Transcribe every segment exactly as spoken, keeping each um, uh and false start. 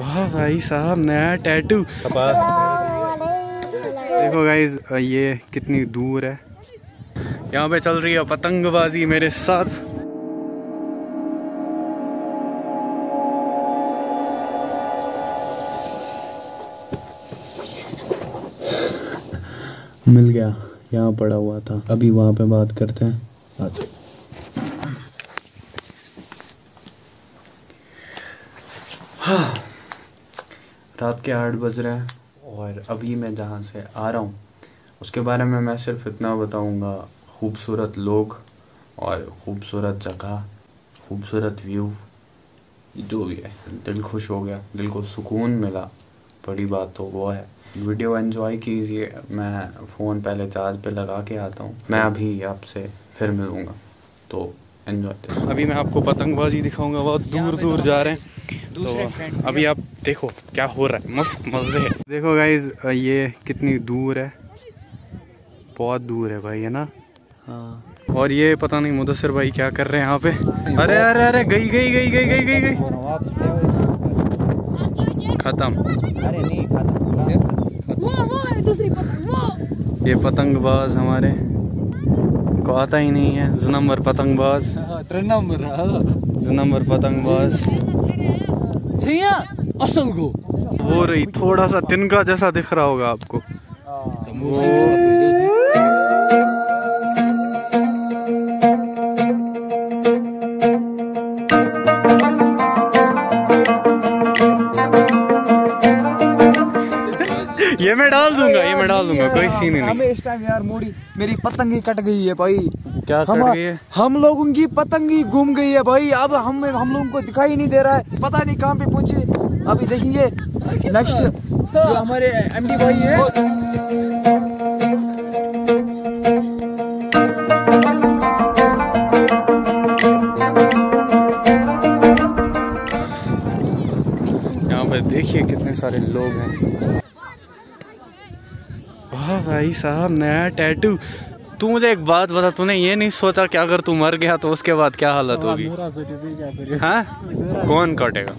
वाह भाई साहब, नया टैटू। देखो गाइज ये कितनी दूर है। यहाँ पे चल रही है पतंगबाजी मेरे साथ। मिल गया, यहाँ पड़ा हुआ था। अभी वहाँ पे बात करते हैं। अच्छा हाँ, रात के आठ बज रहे हैं और अभी मैं जहाँ से आ रहा हूँ उसके बारे में मैं सिर्फ इतना बताऊँगा, खूबसूरत लोग और ख़ूबसूरत जगह, खूबसूरत व्यू, जो भी है दिल खुश हो गया, दिल को सुकून मिला। बड़ी बात तो वो है। वीडियो एंजॉय कीजिए। मैं फ़ोन पहले चार्ज पे लगा के आता हूँ। मैं अभी आपसे फिर मिलूँगा, तो एंजॉय। अभी मैं आपको पतंगबाजी दिखाऊंगा, बहुत दूर दूर जा रहे हैं। तो अभी आप देखो क्या हो रहा है, मस्त मजे है। देखो गाइज ये कितनी दूर है, बहुत दूर है भाई, है ना। हाँ, और ये पता नहीं मुदस्सिर भाई क्या कर रहे हैं यहाँ पे। अरे अरे अरे गई गई गई गई गई गई गई खत्म। अरे नहीं खत्म। ये पतंगबाज हमारे को आता ही नहीं है। ज नंबर पतंगबाज, ज नंबर पतंगबाज असल को वो रही, थोड़ा सा तिनका जैसा दिख रहा होगा आपको। ये मैं डाल दूंगा, ये मैं डाल दूंगा, कोई सीन नहीं। हमें इस टाइम यार मोड़ी मेरी पतंगी कट गई है भाई। क्या हम, कट गई है? हम लोगों की पतंगी घूम गई है भाई। अब हम हम लोगों को दिखाई नहीं दे रहा है, पता नहीं कहाँ पे पहुंचे। अभी देखेंगे नेक्स्ट जो हमारे एमडी भाई है। यहाँ पे देखिए कितने सारे लोग हैं। वाह भाई साहब, नया टैटू। तू मुझे एक बात बता, तूने ये नहीं सोचा कि अगर तू मर गया तो उसके बाद क्या हालत होगी? हाँ, कौन काटेगा?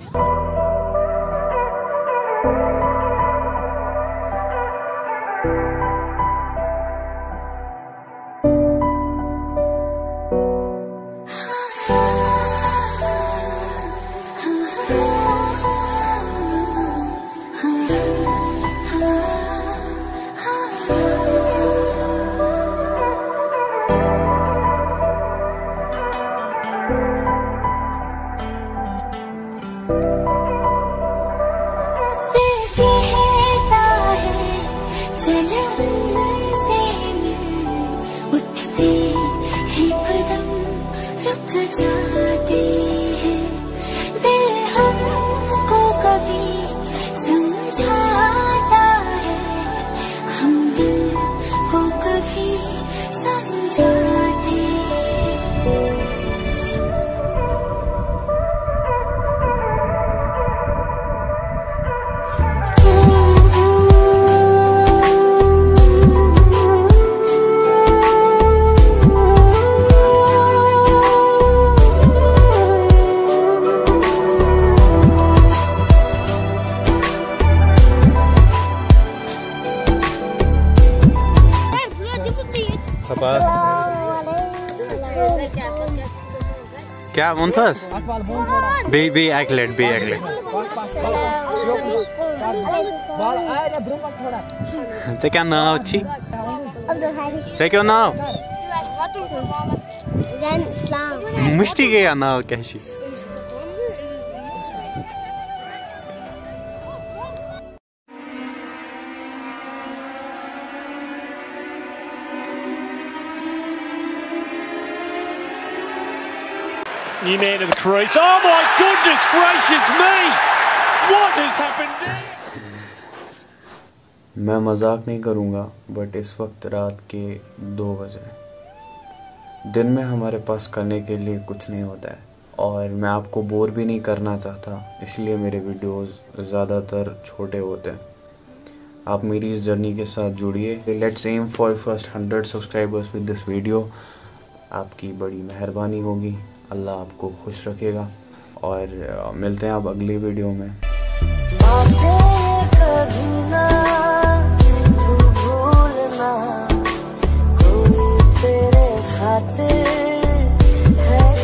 उठते हैं कदम रुक जाते हैं, दिल हमको कभी समझाता है, हम दिल को कभी समझाते हैं। क्या मुंतस बे बे एक्लेट बे एक्लेट ते क्या नाव छी ते क्या नाव मुश्ती के या नाव कैसी Near to the crease. Oh my goodness gracious me! What has happened there? मैं मजाक नहीं करूँगा, बट इस वक्त रात के दो बजे। दिन में हमारे पास करने के लिए कुछ नहीं होता है और मैं आपको बोर भी नहीं करना चाहता, इसलिए मेरे वीडियोस ज़्यादातर छोटे होते हैं। आप मेरी इस जर्नी के साथ जुड़िए। Let's aim for first hundred subscribers with this video. आपकी बड़ी मेहरबानी होगी। अल्लाह आपको खुश रखेगा और मिलते हैं आप अगली वीडियो में। खातिर है